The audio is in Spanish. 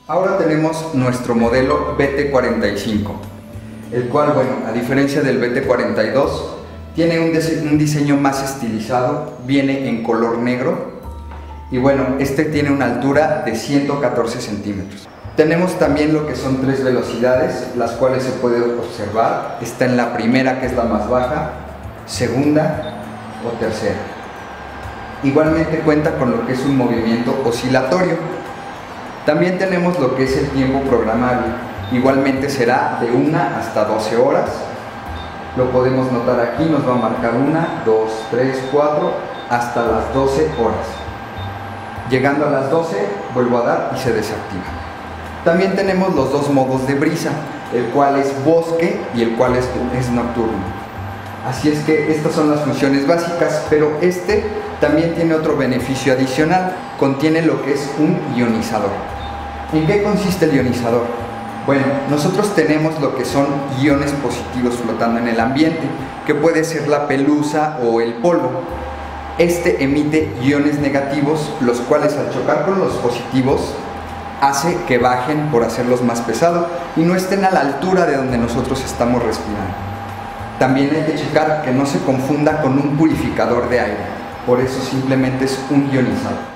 Ahora tenemos nuestro modelo BT45, el cual, bueno, a diferencia del BT42, tiene un diseño más estilizado, viene en color negro y bueno, este tiene una altura de 114 centímetros. Tenemos también lo que son 3 velocidades, las cuales se puede observar. Está en la primera, que es la más baja, segunda o tercera. Igualmente cuenta con lo que es un movimiento oscilatorio. También tenemos lo que es el tiempo programable. Igualmente será de 1 hasta 12 horas. Lo podemos notar aquí, nos va a marcar 1, 2, 3, 4, hasta las 12 horas. Llegando a las 12, vuelvo a dar y se desactiva. También tenemos los dos modos de brisa, el cual es bosque y el cual es nocturno. Así es que estas son las funciones básicas, pero este también tiene otro beneficio adicional, contiene lo que es un ionizador. ¿En qué consiste el ionizador? Bueno, nosotros tenemos lo que son iones positivos flotando en el ambiente, que puede ser la pelusa o el polvo. Este emite iones negativos, los cuales al chocar con los positivos hace que bajen por hacerlos más pesados y no estén a la altura de donde nosotros estamos respirando. También hay que checar que no se confunda con un purificador de aire, por eso simplemente es un ionizador.